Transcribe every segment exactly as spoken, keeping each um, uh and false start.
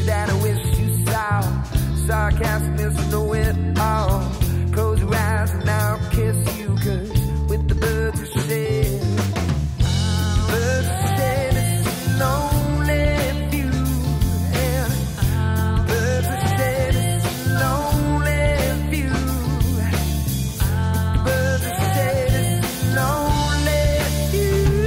that I wish you saw. Sarcasm, know it all. Close your eyes and I'll kiss you, cause with the birds are shed. Birds are shed, it's a lonely view. Yeah. Birds are shed, it's a lonely view. Birds are shed, it's a lonely view.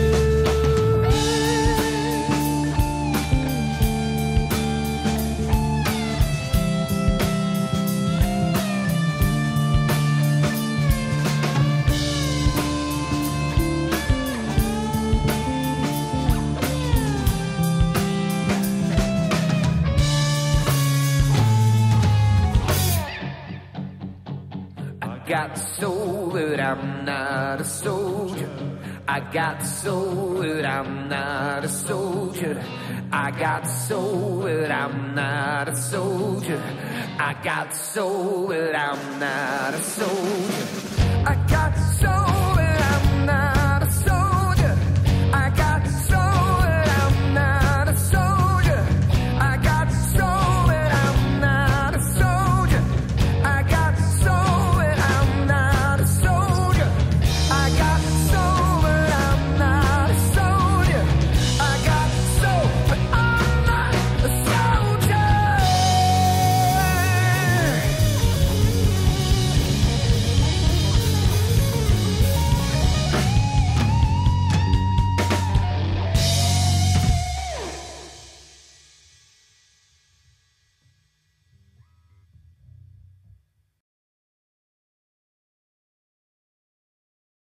I got soul, but I'm not a soldier. I got soul, but I'm not a soldier. I got soul, but I'm not a soldier. I got soul, but I'm not a soldier. I got soul.